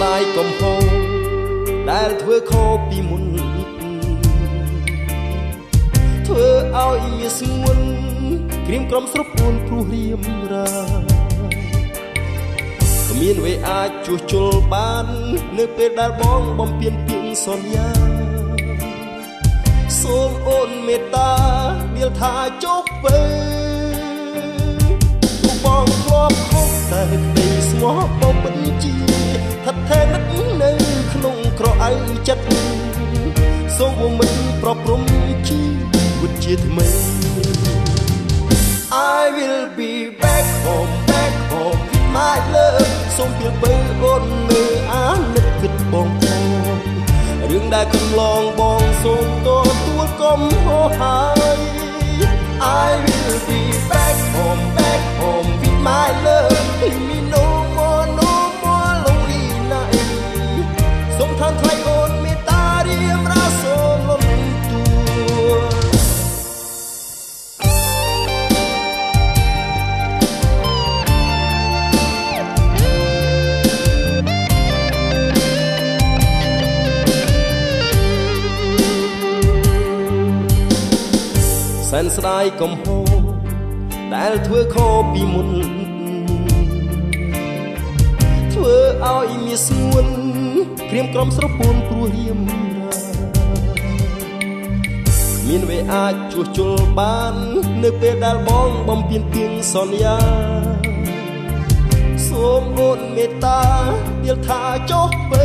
ដាយកំហុសដែលធ្វើខុសពីមុនធ្វើឲ្យមាសស្ងួនក្រៀមក្រំស្រពួនព្រោះរៀមរាគ្មានវេអាចជួសជុលបាននៅពេលដែលបងបំពេញពាក្យសន្យាសូមអូនមេត្តាវាលថាចុះទៅទូបងធ្លាប់ខុសតែក្តីស្មោះបងពិតជាថិតថេរនឹកនៅក្នុងក្រអៅចិត្តសូមមិនប្រព្រំជីវិតជាថ្មី I will be back home my love សូមពីបើអូននៅអានិតគិតបងរឿងដែលកន្លងបងសូមទទួលកំហុសហើយ I will be back home with my love leave me no more lonely night សូមថាថ្លៃអូនមេត្តារៀមរាសូមលំទួលសែនស្ដាយកំហុសដែលធ្វើខុសពីមុនធ្វើឲ្យមាសស្ងួនក្រៀមក្រំស្រពួនព្រោះរៀមរាគ្មានវេអាចជួសជុលបាននៅពេលដែលបងបំពេញពាក្យសន្យាសូមអូនមេត្តាវាលថាចុះទៅ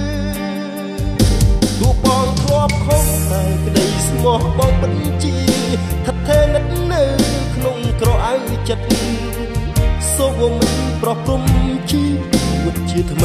ទូបងធ្លាប់ខុសតែក្តីស្មោះបងពិតជាថិតថេរនឹកនៅក្នុងក្រអៅចិត្តសូមមិនប្រព្រំជីវិតជាថ្មី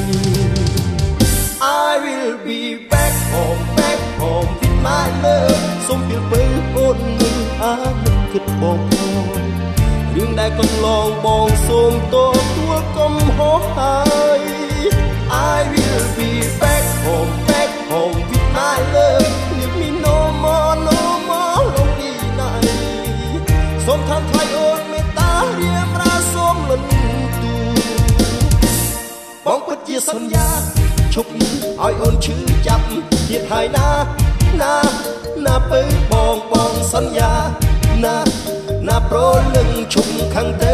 I will be back home with my love សូមពីបើអូននឹងអានិតគិតបងរឿងដែលកន្លងបងសូមទទួលកំហុសហើយ I will be back home with my love leave me no more lonely night សូមថាថ្លៃអូនមេត្តារៀមរាសូមលន់ទូបងពិតជាសន្យាឈប់ឲ្យអូនឈឺចាប់ទៀតហើយណាពើបងសន្យាណាប្រលឹងឈប់ខាងទៅ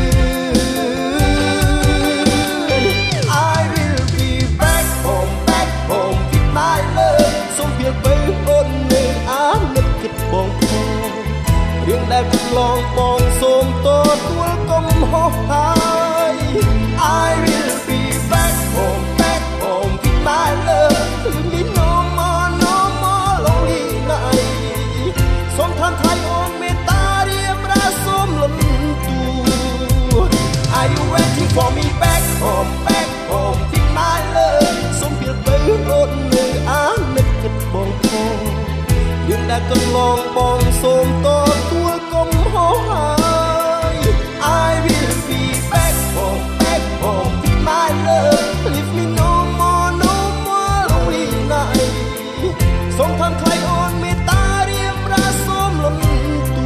I will be back home with my love សូមពីបើអូននៅអានិតគិតបងរឿងដែលកន្លងបងសូមទទួលកំហុសហើយ I will be back home with my love leave me no more lonely night សូមថាថ្លៃអូនមេត្តារៀមរាសូមលន់ទួ Are you waiting for me back home with my love សូមពីបើអូននៅអានិតគិតបងរឿងដែលកន្លងបងសូមទទួលកំហុសហើយ I will be back home with my love leave me no more lonely night សូមថាថ្លៃអូនមេត្តារៀមរាសូមលន់ទួ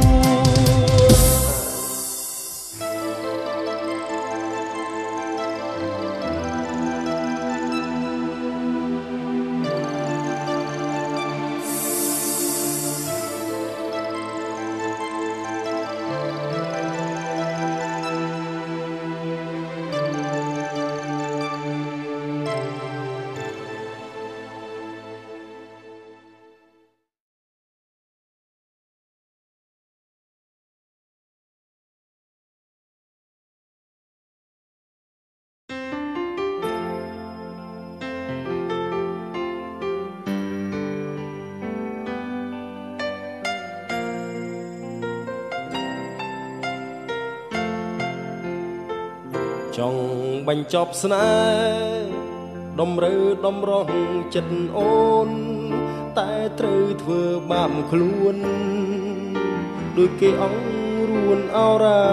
ចង់បញ្ចប់ស្នេហ៍ដំរើដំរងចិត្តអូនតែត្រូវធ្វើបាបខ្លួនដូចគេអង្រួនអរ៉ា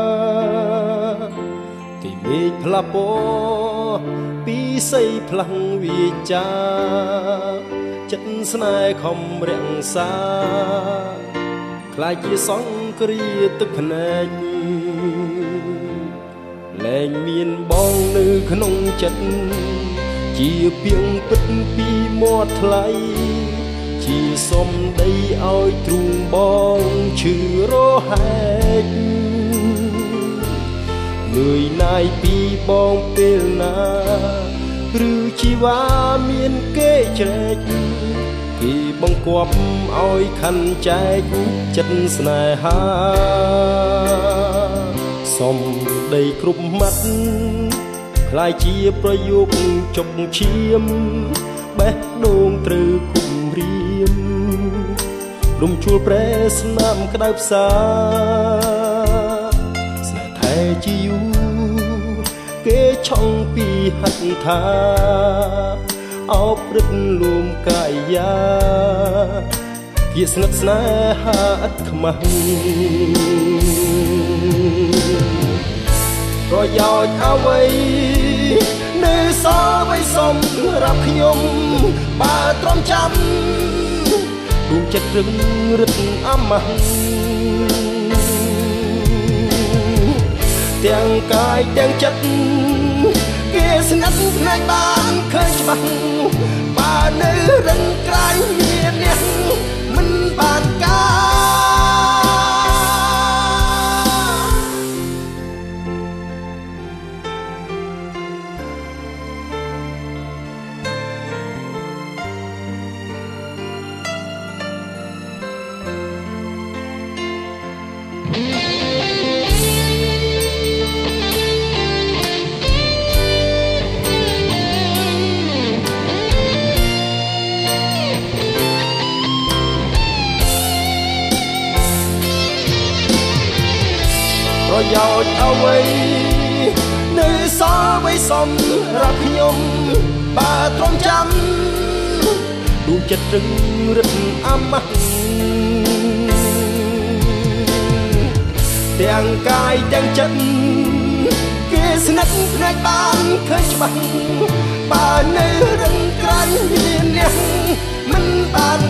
ទីមេឃផ្លាស់ពណ៌ពីសីផ្លាំងវាចាចិត្តស្នេហ៍ខំរាំងសាខ្លាចជាសង្គ្រាទឹកភ្នែកលែងមានបងនៅក្នុងចិត្តជាពីងពិតពីមាត់ថ្លៃជាសុំដីឲ្យទ្រូងបងឈឺរហែកលឿយណាយពីបងពេលណាឬជីវ៉ាមានគេជ្រែកគេបង្គាប់ឲ្យខាន់ចែកចិត្តស្នេហាសុំដីគ្រប់មាត់ខ្លាយជាប្រយោគចុកឈាមបេះដូងត្រូវគុំរៀមរំជួលប្រែស្នាមក្តៅផ្សាស្នេហ៍ថែជាយូរគេឆុងពីហត្ថថាអោបព្រឹកលួមកាយាជាស្និទ្ធស្នេហាឥតខ្មាស់ប្រយោជន៍អ្វីនៅសល់ໄວសុំរាប់ខ្ញុំបើទ្រាំចាំដួងចិត្តរឹងរឹតអមះទាំងកាយទាំងចិត្តគេស្និទ្ធផ្នែកបានឃើញច្បាស់បើនៅរឹងក្រៃមានអ្នកមិនបានការប្រយោជន៍អ្វីនៅសល់ໄວសុំរាប់ខ្ញុំបើទ្រាំចាំដួងចិត្តរឹងរឹតអមះទាំងកាយទាំងចិត្តគេស្និទ្ធភ្នែកបានឃើញច្បាស់បើនៅរឹងក្រៃមានអ្នកមិនបាន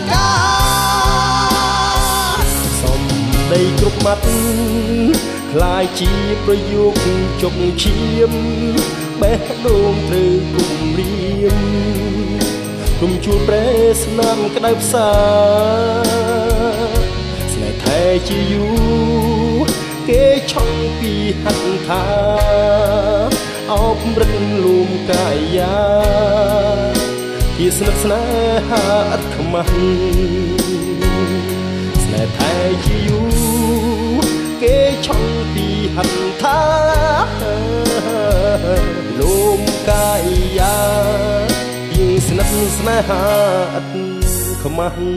ការសុំដីគ្រប់មាត់ខ្លាយជាប្រយោគចុកឈាមបេះដូងត្រូវគុំរៀមគុំជួលប្រែស្នាមក្តៅផ្សាស្នេហ៍ថែជាយូរគេឆុងពីហត្ថថាអោបរឹកលួមកាយាជាស្និទ្ធស្នេហាឥតខ្មាស់ស្នេហ៍ថែជាយូរគេឆុងពីហត្ថថាលួមកាយាជាស្និទ្ធស្នេហាឥតខ្មាស់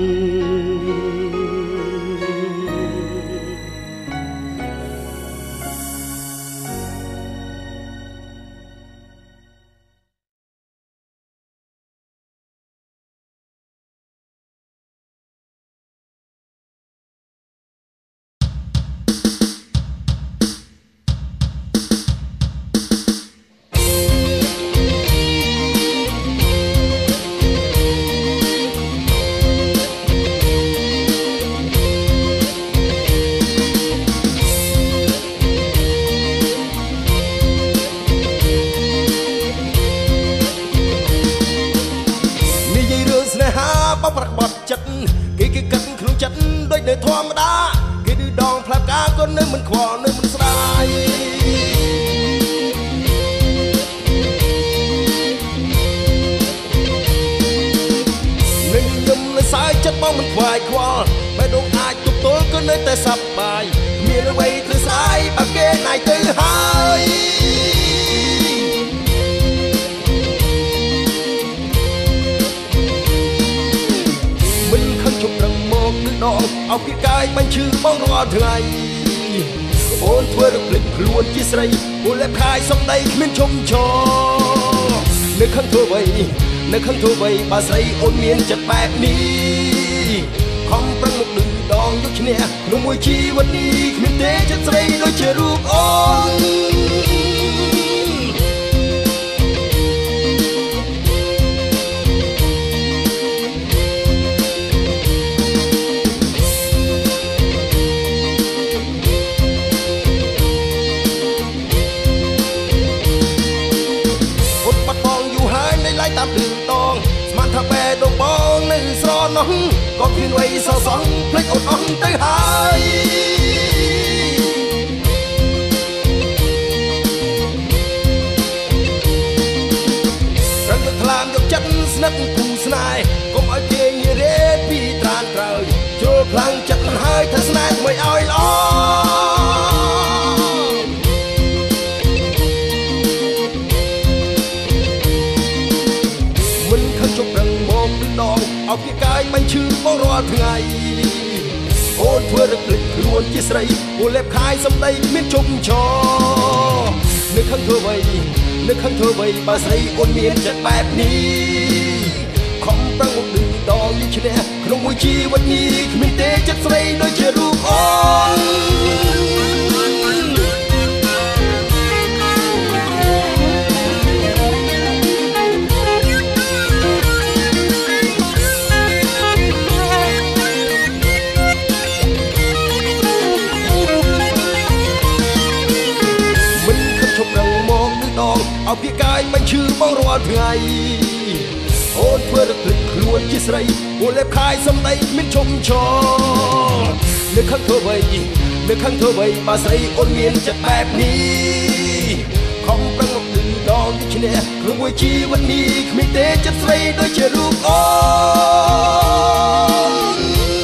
បប្រកបត់ចិត្តគេកាត់ក្នុងចិត្តដូចនៅធម្មតាគេឌឺដងផ្លាប់ការក៏នៅមិនខ្វល់នៅមិនស្ដាយនឹងខ្ញុំនៅសើចចិត្តបងមិនខ្វាយខ្វល់បែរដូចអាចទប់ទល់ក៏នៅតែសប្បាយមានអ្វីធ្វើស្ដាយបើគេណាយទៅហើយជប់រឹងមកនឹងដងអោបពីកាយបាញ់ឈឺបងរាល់ថ្ងៃអូនធ្វើរំលឹកខ្លួនជាស្រីពលលែបខាយសំដីគ្មានឈុំឈរនៅខឹងធ្វើអ្វីបើស្រីអូនមានចិត្តបែបនេះខំប្រឹងមកនឹងដងយកឈ្នះក្នុងមួយជីវិតនេះគ្មានទេចិត្តស្រីដូចជារូបអូន តាមគ្មានអ្វីសោសងភ្លេចអូនអស់ទៅហើយខ្លាមយកចិត្តស្និទ្ធគូស្នេហ៍កុំឲ្យគេងរេពីត្រានត្រើយចូលខ្លាំងចិត្តហើយថាស្នេហ៍មិនឲ្យល្អមិនខឹងជប់រឹងមកដងឲ្យពីកាយមិនឈឺបងរាល់ថ្ងៃអូនធ្វើរឹកភ្លេចខ្លួនជាស្រីអូនលេបខាយសំដីមានជុំឆនឹកខឹងធ្វើអ្វីនឹកខឹងធ្វើអ្វីបើស្រីអូនមានចិត្តបែបនេះខំប្រឹងមកឌឺដងនេះឈ្នះក្នុងមួយជីវិតនេះគ្មានទេចិត្តស្រីដូចជារូបអូនឲ្យពីកាយមិនឈឺបងរាល់ថ្ងៃអូនធ្វើរឹកភ្លេចខ្លួនជាស្រីអូនលេបខាយសំដីមានឈុំឆនឹកខឹងធ្វើអ្វីនឹកខឹងធ្វើអ្វីបើស្រីអូនមានចិត្តបែបនេះខំប្រឹងមកឌឺដងឈ្នះក្នុងមួយជីវិតនេះគ្មានទេចិត្តស្រីដូចជារូបអូន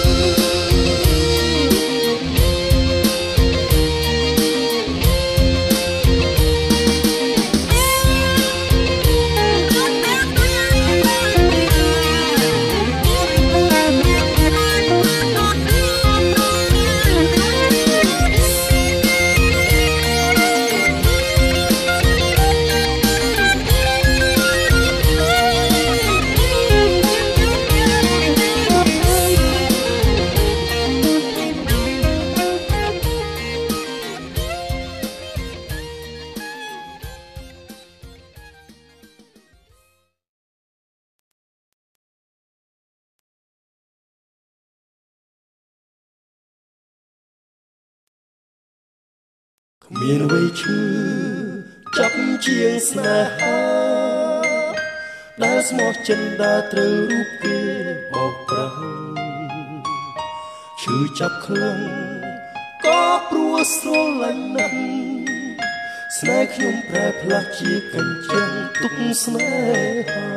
មានអ្វីឈឺចាប់ជាងស្នេហាដែលស្មោះចិនដើរត្រូវរូបគេបោកប្រាស់ឈឺចាប់ខ្លាំងក៏ព្រោះស្រឡាញ់ណាស់ស្នេហ៍ខ្ញុំប្រែផ្លាស់ជាកញ្ចឹងទុកស្នេហា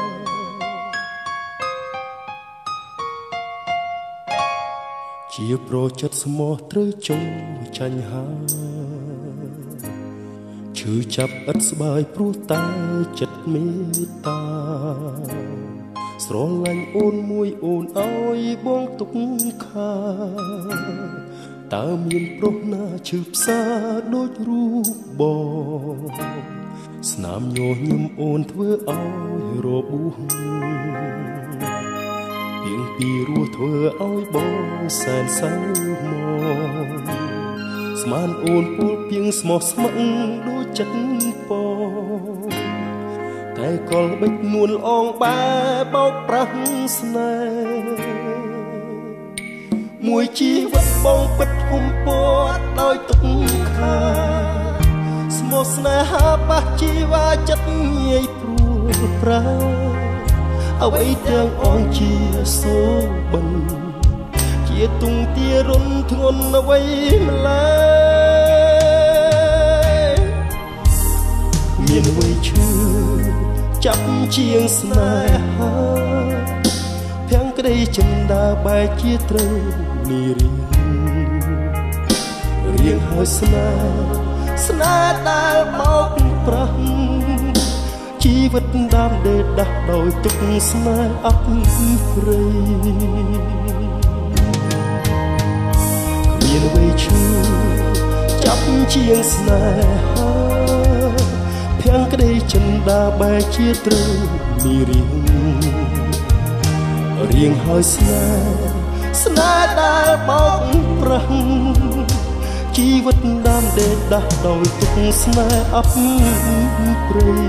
ជាប្រចិត្តស្មោះត្រូវចុងចាញ់ហាឈឺចាប់ឥតស្បើយព្រោះតែចិត្តមេត្តាស្រឡាញ់អូនមួយអូនឲ្យបងទុកខាតើមានប្រុសណាឈឺផ្សាដូចរូបបងស្នាមញញឹមអូនធ្វើឲ្យរបួសពីងពីរស់ធ្វើឲ្យបងសែនសៅមកស្មានអូនពូលពីងស្មោះស្ម័គ្រដូចចិត្តបងតែកលបិចនួនអងបែបោកប្រាស់ស្នេហ៍មួយជីវិតបងពិតហុំពត់ដោយទុកខាស្មោះស្នេហាប៉ះជីវាចិត្តងាយព្រួលប្រាអ្វីទាំងអងជាសូបិនជាទុងទារុនធ្ងន់អ្វីម្ល៉េះមានអ្វីឈឺចាប់ជាងស្នេហាភាំងក្តីចិនដាបែកជាត្រូវនីរៀងហើយស្នេហ៍ដែលបោកប្រាស់ជីវិតដាំដេដាស់ដោយទឹកស្នេហ៍អប់ព្រៃមានអ្វីឈឺចាប់ជាងស្នេហាភាំងក្តីចិនដាបែកជាត្រូវនីរៀងហើយស្នេហ៍ដែលបោកប្រាស់ជីវិតដាំដេដាស់ដោយទឹកស្នេហ៍អប់ព្រៃ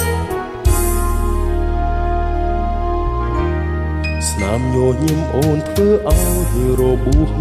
ស្នាមញញឹមអូនធ្វើឲ្យរបួស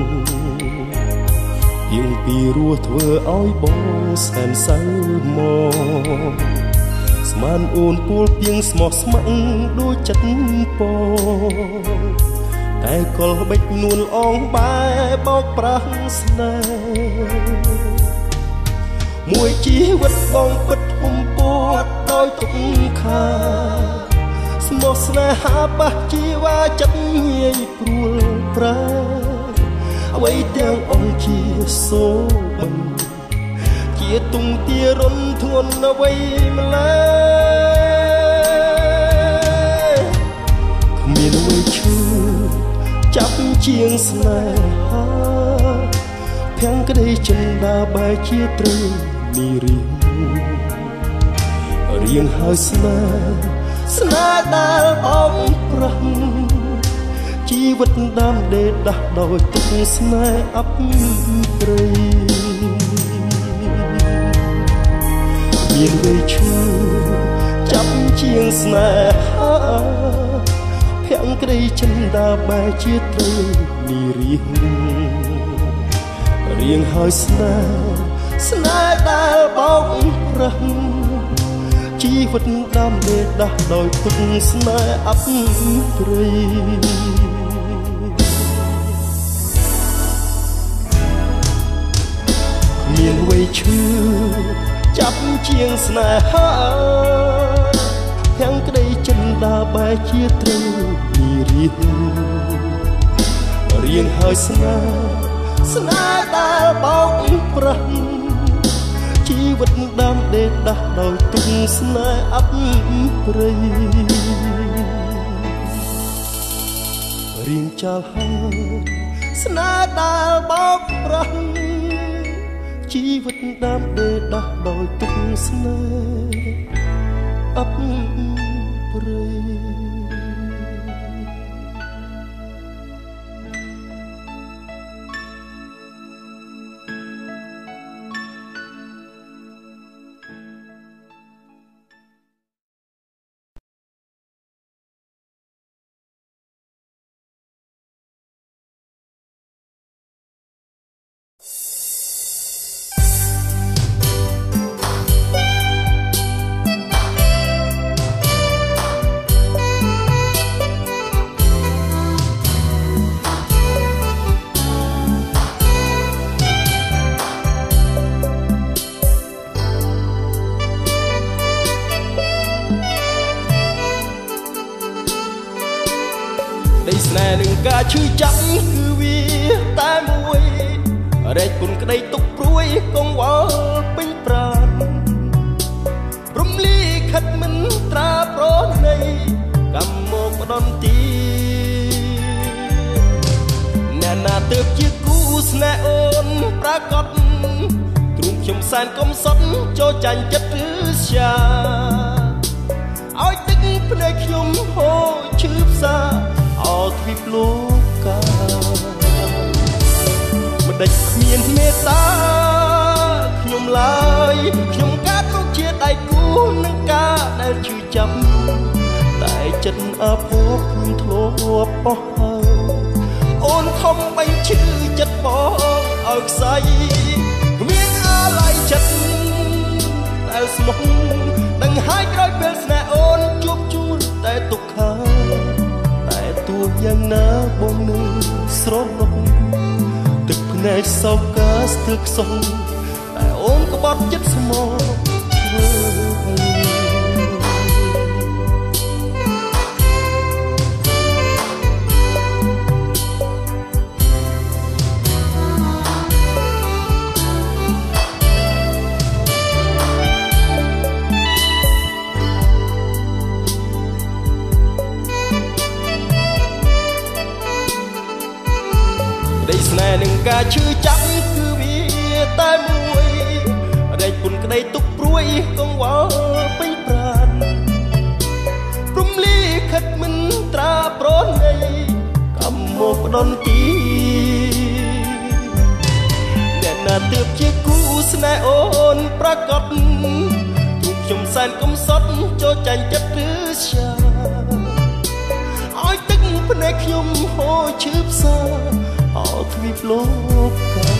ពីងពីរស់ធ្វើឲ្យបងសែនសៅមកស្មានអូនពូលពីងស្មោះស្ម័គ្រដូចចិត្តបងតែកលបិចនួនអងបែបោកប្រាស់ស្នេហ៍មួយជីវិតបងពិតហុំពួតដោយទុកខាស្មោះស្នេហាបះជីវ៉ាចិត្តងាយព្រួលប្រាអ្វីទាំងអង្គជាសូមិនជាទុំទារុនធ្ងន់អ្វីម្ល៉េះគ្មានអ្វីឈឺចាប់ជាងស្នេហាភាំងក្តីចិនដាបែជាត្រូវមីរៀងហើយស្នេហ៍ដែលអងប្រាំជីវិតដាំដេដាស់ដោយទឹកស្នេហ៍អប់ព្រៃមានវ័យឈឺចាប់ជាងស្នេហាភាំងក្តីចិនដាបែជាត្រូវមីរៀងហើយស្នេហ៍ដែលបោកប្រាំជីវិតដាំដេដាស់ដោយទុកស្នេហ៍អប់ព្រៃមានវ័យឈឺចាប់ជាងស្នេហាភាំងក្តីចិនដាបែជាត្រូវពីរៀងហើយស្នេហ៍ដែលបោកប្រាំជីវិតដាំដេដាស់ដោយទុកស្នេហ៍អប់ព្រៃរៀងចាលហើយស្នេហ៍ដែលបោកប្រាំជីវិតដាំដេដាស់ដោយទុកស្នេហ៍អប់ព្រៃស្នេហ៍នឹងការឈឺចាប់គឺវាតែមួយរែកពុនក្តីទុកព្រួយកងវល់ពេញប្រាណព្រំលីខិតមិនត្រាប្រណីកម្មមកផ្ដន់ទីអ្នកណាទើបជាគូស្នេហ៍អូនប្រកាសទ្រូងខ្ញុំសែនកំសត់ចូលចាញ់ចិត្តឬស្យាឲ្យទឹកភ្នែកខ្ញុំហូរឈឺផ្សាអត់វិបលោកាមិនដេចគ្មានមេត្តាខ្ញុំឡើយខ្ញុំកើតមកជាដៃគូនឹងការដែលឈឺចាប់តែចិត្តអាភ័ព្វខ្ញុំធ្លាប់បោះហើយអូនខំបាញ់ឈឺចិត្តបងឲ្យខ្សែគ្មានអាឡ័យចិត្តដែលស្មោះដឹងហើយក្រោយពេលស្នេហ៍អូនជួបជួនតែទុកខាទោះយ៉ាងណាបងនឹងស្រណុកទឹកភ្នែកសោកកាស្ទើរខ្សោយតែអូនក្បត់ចិត្តស្មោះស្នេហ៍នឹងការឈឺចាប់គឺវាតែមួយរែកពុនក្តីទុកព្រួយកងវល់ពេញប្រាណព្រំលីខិតមិនត្រាប្រណីកម្មមកផ្ដន់ទីអ្នកណាទើបជាគូស្នេហ៍អូនប្រកាសទូខ្ញុំសែនកំសត់ចូលចាញ់ចិត្តឬស្យាឲ្យទឹកភ្នែកខ្ញុំហូរឈឺផ្សាអត់ទ្វីបលោកកា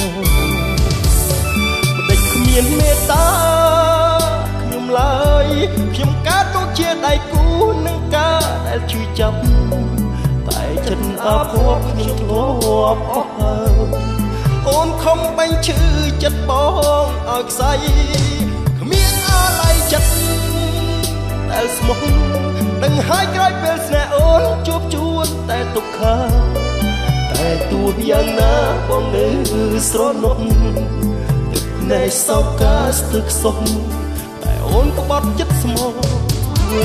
មិនដេចគ្មានមេត្តាខ្ញុំឡើយខ្ញុំកើតមកជាដៃគូនឹងការដែលឈឺចាប់តែចិត្តអាភ័ព្វខ្ញុំធ្លាប់អស់ហើយអូនខំបាញ់ឈឺចិត្តបងឲ្យខ្សែគ្មានអាឡ័យចិត្តដែលស្មុគដឹងហើយក្រោយពេលស្នេហ៍អូនជួបជួនតែទុក្ខតែទោះយ៉ាងណាបងនៅស្រណុកទឹកភ្នែកសោកកាស្ទឹកសុខតែអូនក្បត់ចិត្តស្មោះធ្វើ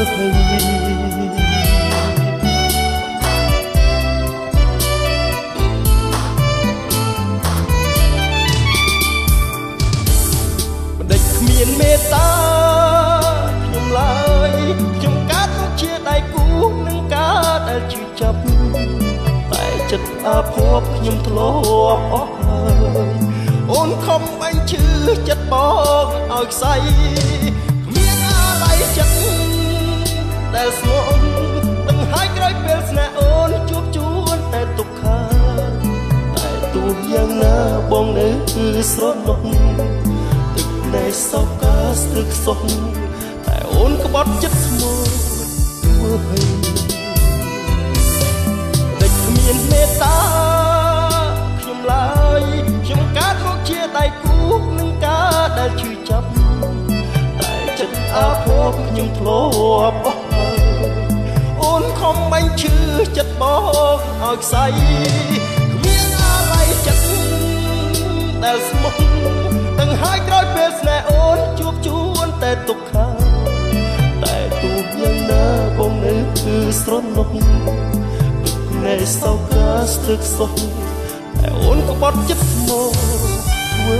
មានមេត្តាខ្ញុំឡើយខ្ញុំកើតមកជាដៃគូនឹងការដែលជឿចាប់តែចិត្តអាភ័ព្វខ្ញុំធ្លាប់អស់ហើយអូនខំបាញ់ឈឺចិត្តបងឲ្យខ្សែគ្មានអាឡ័យចិត្តដែលស្មោះដឹងហើយក្រោយពេលស្នេហ៍អូនជួបជួនតែទុក្ខតែទោះយ៉ាងណាបងនៅស្រណុកតែសោកកាស្ទឹកសុខតែអូនក្បត់ចិត្តស្មោះធ្វើឲ្យតែគ្មានមេត្តាខ្ញុំឡើយខ្ញុំកើតមកជាដៃគូនឹងការដែលឈឺចាប់តែចិត្តអាភ័ព្វខ្ញុំធ្លាប់អស់ហើយអូនខំបាញ់ឈឺចិត្តបងឲ្យខ្សែគ្មានអាឡ័យចិត្តដែលស្មោះដឹងហើយក្រោយពេលស្នេហ៍អូនជួបជួនតែទុក្ខតែទោះយ៉ាងណាបងនៅស្រណុកណែសោកកាស្ទឹកសុខតែអូនក្បត់ចិត្តស្មោះធ្វើ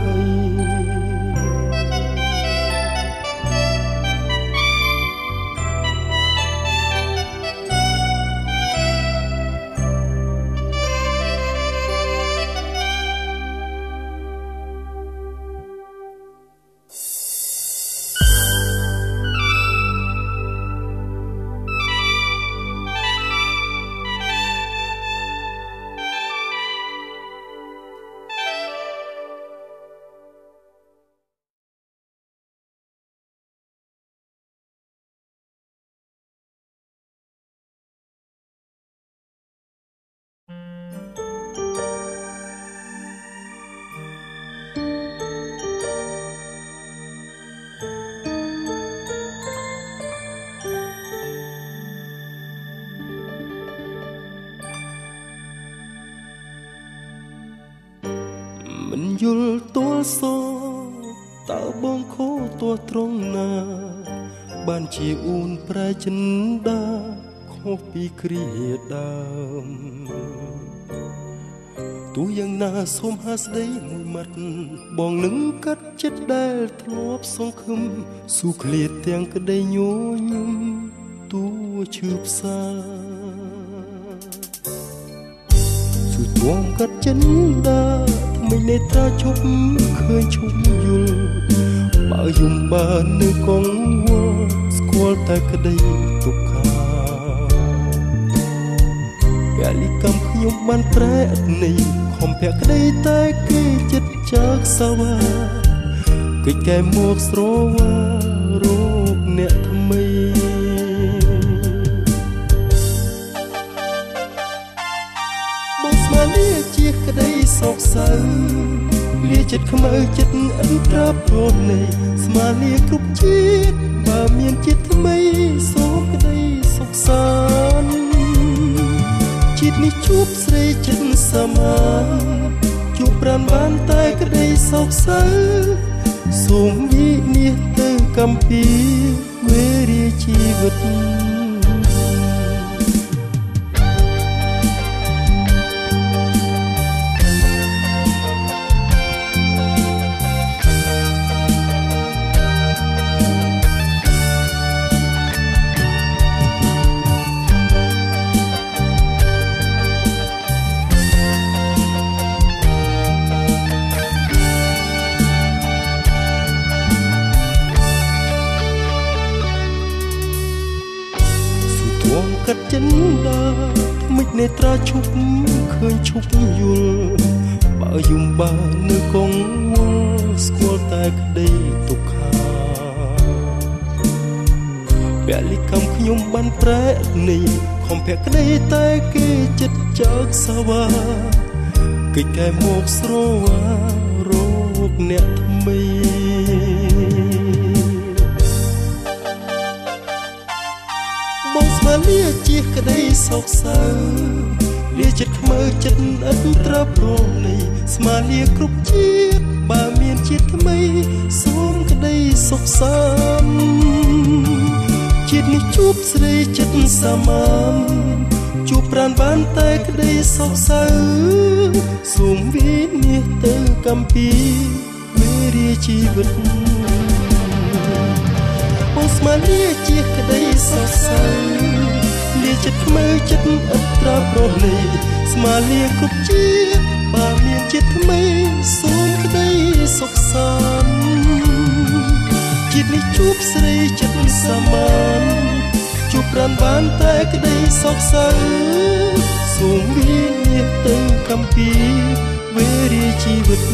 មិនយល់ទួលសតើបងខូទោះត្រង់ណាបានជាអ៊ូនប្រែចិនដាខុសពីគ្រាដើមទោះយ៉ាងណាសូមហាស្ដីមួយម៉ាត់បងនឹងកាត់ចិត្តដែលធ្លាប់សង្ឃឹមស៊ូឃ្លាតទាំងក្តីញញឹមទោះឈឺផ្សាស៊ូទងកាត់ចិនដាមិននេត្រាជប់ឃើញឈប់យល់បើយំបាននៅកងវល់ស្គាល់តែក្តីទុក្ខាពេលលីកំខ្ញុំបានប្រែអត់នេះខំពាក់ក្តីតែគេចិត្តចាក់សាវ៉ាគេកែមកស្រវារោគអ្នកថ្មីបងស្មាននេះជាក្តីសោកសៅលាចិត្តខ្មៅចិត្តអិនត្រាប់ព្រមនៃស្មាននេះគ្រប់ជាតិបើមានជាតិថ្មីសូមក្តីសុខសាន្តជាតិនេះជួបស្រីចិត្តសាមញ្ញជួបប្រាំបានតែក្តីសោកសៅសូមវិនិច្ឆ័យទៅកម្ពីវេរាជីវិតចិនដាមិននេត្រាឈប់ឃើញឈប់យល់បើយំបានៅកងវល់ស្គាល់តែក្តីទុក្ខាពលិកម្មខ្ញុំបានប្រែនេះខំភក្តីតែគេចិត្តចើកសាវាគេកែមកស្រវារោគអ្នកថ្មីបងស្មានលាជាក្តីសោកសៅលាចិត្តខ្មៅចិត្តឥតត្រាប់រងនេះស្មានលាគ្រប់ជាតិបើមានជាតិថ្មីសូមក្តីសុខសាន្តជាតិនេះជួបស្រីចិត្តសាមញ្ញជួបប្រានបានតែក្តីសោកសៅសូមវិនិច្ឆ័យទៅកំពីមេរៀជីវិតបងស្មានលាជាក្តីសោកសៅលាចិត្តខ្មៅចិត្តឥតត្រាប់រស់នេះស្មានលាគ្រប់ជាតិបើមានជាតិថ្មីសូមក្តីសុខសាន្តជាតិនេះជួបស្រីចិត្តសាមញ្ញជួបប្រានបានតែក្តីសោកសៅសូមវិនិច្ឆ័យទៅកំពីវេរាជីវិត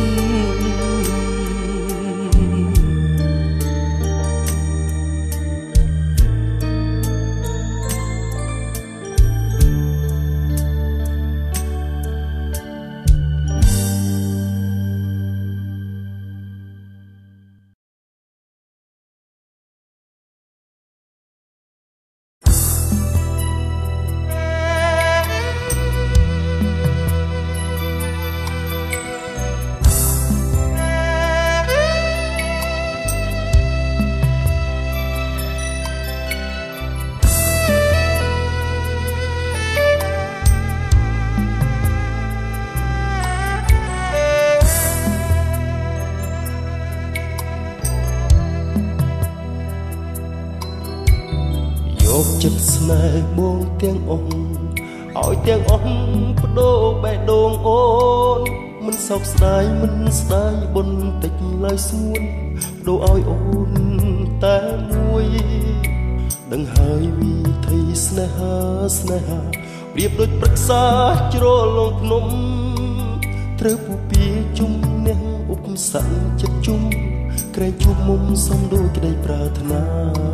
ចិត្តស្នេហ៍បងទាំងអស់ឲ្យទាំងអស់បដូរបេះដូងអូនមិនសោកស្ដាយមិនស្ដាយបុណ្យតិចឡើយសួនបដូរឲ្យអូនតែមួយដឹងហើយវិធីស្នេហាប្រៀបដូចប្រឹក្សាជ្រលងភ្នំត្រូវពុពីជុំអ្នកឧបសគ្គចិត្តជុំក្រែងជួបមុំសំដូចក្តីប្រាថ្នា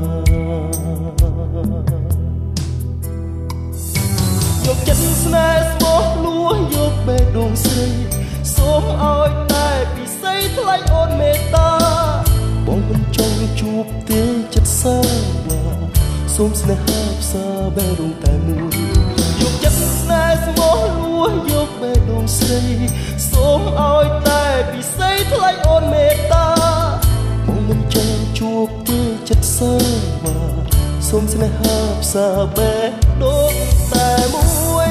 យកចិត្តស្នេហ៍ស្មោះលួសយកបេះដូងស្រីសូមឲ្យតែពិសីថ្លៃអូនមេត្តាបងមិនចង់ជួបទេចិត្តសាវាសូមស្នេហាផ្សាបេះដូងតែមួយយកចិត្តស្នេហ៍ស្មោះលួសយកបេះដូងស្រីសូមឲ្យតែពិសីថ្លៃអូនមេត្តាបងមិនចង់ជួបទេចិត្តសាវាសូមស្នេហាផ្សាបេះដូងតែមួយ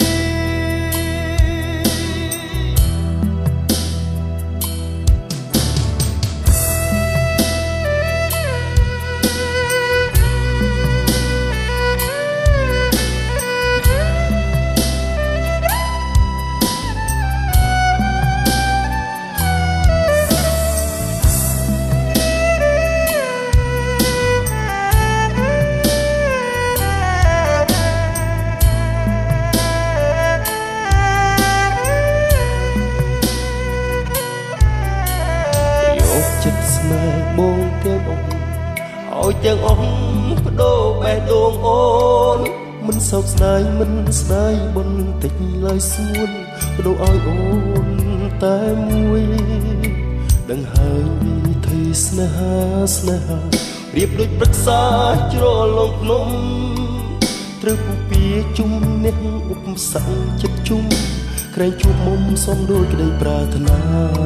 ចិត្តស្នេហ៍បងទាំងអស់ឲ្យទាំងអស់បដូរបេះដូងអូនមិនសោកស្ដាយមិនស្ដាយបុណ្យតិចឡើយសួនបដូរឲ្យអូនតែមួយដឹងហើយវិធីស្នេហាប្រៀបដូចប្រឹក្សាជ្រលងភ្នំត្រូវពុពីជុំអ្នកឧបសគ្គចិត្តជុំក្រែងជួបមុំសំដូចក្តីប្រាថ្នា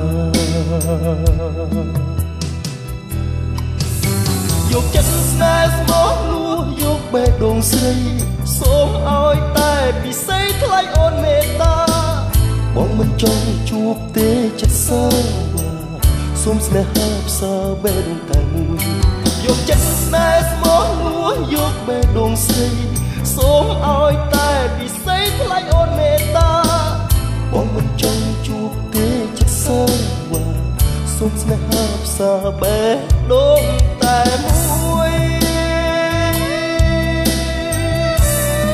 យកចិត្តស្នេហ៍ស្មោះលួសយកបេះដូងស្រីសូមឲ្យតែពិសីថ្លៃអូនមេត្តាបងមិនចង់ជួបទេចិត្តសាវាសូមស្នេហាផ្សាបេះដូងតែមួយយកចិត្តស្នេហ៍ស្មោះលួសយកបេះដូងស្រីសូមឲ្យតែពិសីថ្លៃអូនមេត្តាបងមិនចង់ជួបទេចិត្តសាវាសូមស្នេហាផ្សាបេះដូងតែមួយ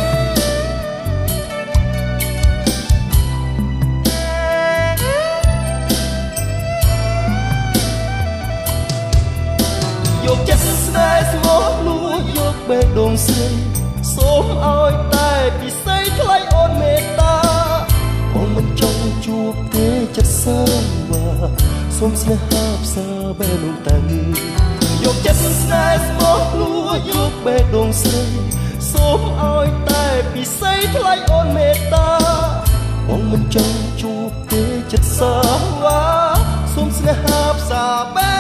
ស្នេហ៍ស្មោះលួចយកបេះដូងស្រីសូមឲ្យតែពិសីថ្លៃអូនមេត្តាបងមិនចង់ជួបទេចិត្តសាវ៉ាសូមស្នេហាផ្សាបែនោះតែយកចិត្តស្នេហ៍ស្មោះលួចយកបេះដូងស្រីសូមឲ្យតែពិសីថ្លៃអូនមេត្តាបងមិនចង់ជួបទេចិត្តសាវ៉ាសូមស្នេហាផ្សាបែ